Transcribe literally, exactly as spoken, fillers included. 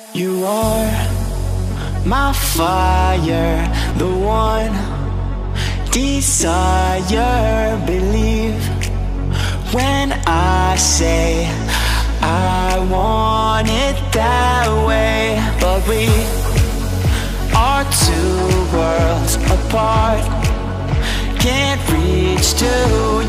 You are my fire, the one desire. Believe when I say I want it that way. But we are two worlds apart, can't reach to